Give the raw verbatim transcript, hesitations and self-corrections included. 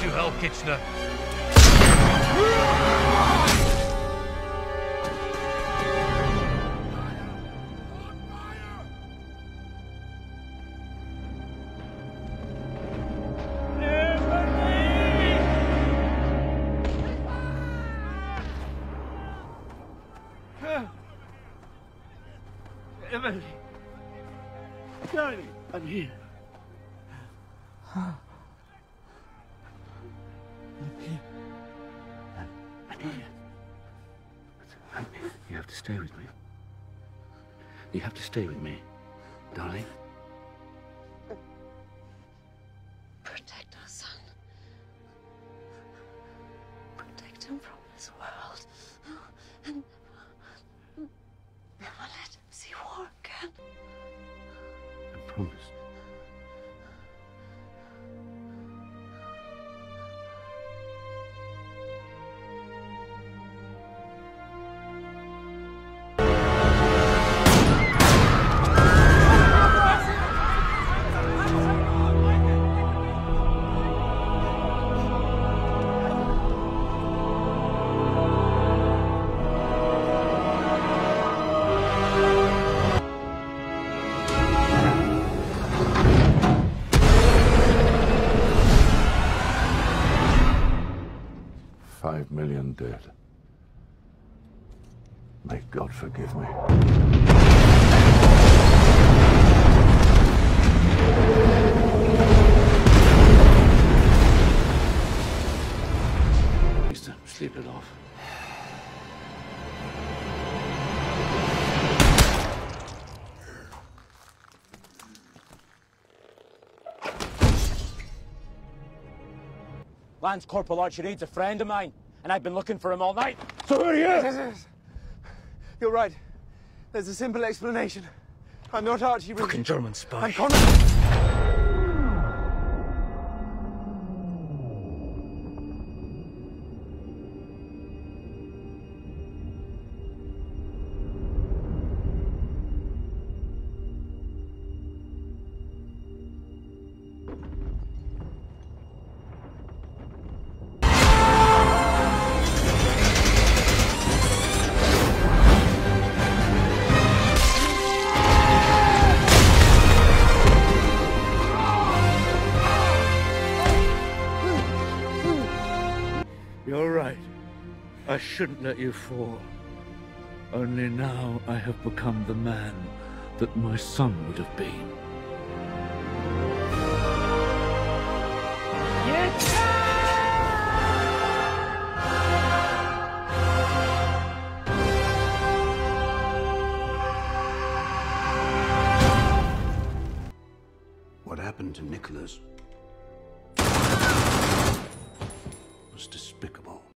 to hell, Kitchener. Emily! Darling, I'm here. I'm here. I'm, I'm here. I'm here. You have to stay with me. You have to stay with me, darling. Protect our son. Protect him from this world. And never let him see war again. I promise. Five million dead. May God forgive me. Please don't sleep it off. Lance Corporal Archer Reed's a friend of mine, and I've been looking for him all night. So who are you? Yes, yes, yes. You're right. There's a simple explanation. I'm not Archie Reed. Fucking German spy. I'm Connor. You're right. I shouldn't let you fall. Only now I have become the man that my son would have been. What happened to Nicholas was despicable.